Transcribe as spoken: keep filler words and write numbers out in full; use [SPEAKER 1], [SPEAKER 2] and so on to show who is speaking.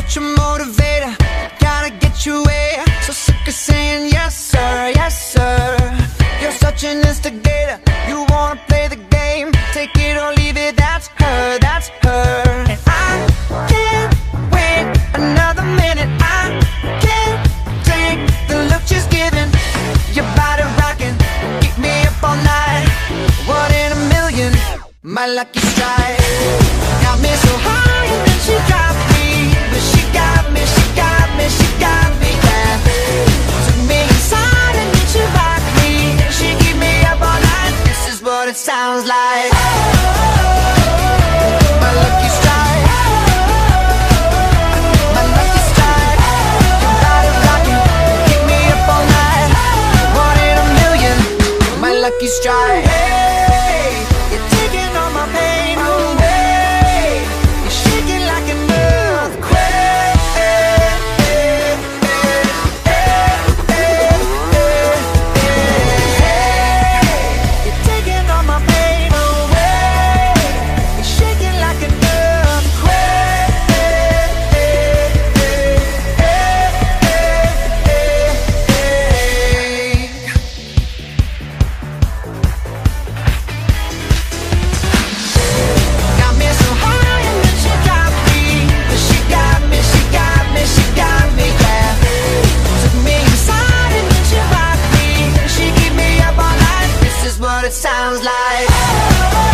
[SPEAKER 1] such a motivator, gotta get you way. So sick of saying yes sir, yes sir. You're such an instigator, you wanna play the game. Take it or leave it, that's her, that's her. And I can't wait another minute, I can't take the look she's giving. Your body rocking, keep me up all night. One in a million, my lucky strike. Got me so high and then she dropped me. But she got me, she got me, she got me, yeah. Took me inside and then she rocked me. She keep me up all night, this is what it sounds like. My lucky strike, my lucky strike. Your body rocking, keep me up all night. One in a million, my lucky strike. Hey, you're taking all my pain away. You're shaking like an earthquake. You're taking all my pain away. You're shaking like an earthquake. Got me so high and then she dropped me. But she got me, she got me, she got me, yeah. Took me inside and then she rocked me. She keep me up all night, this is what it sounds like.